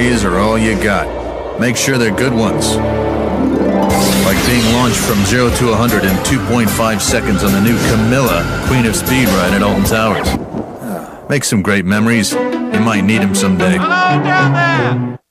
ideas are all you got. Make sure they're good ones. Like being launched from 0 to 100 in 2.5 seconds on the new Camilla, Queen of Speed ride at Alton Towers. Make some great memories. You might need them someday. Hello down there!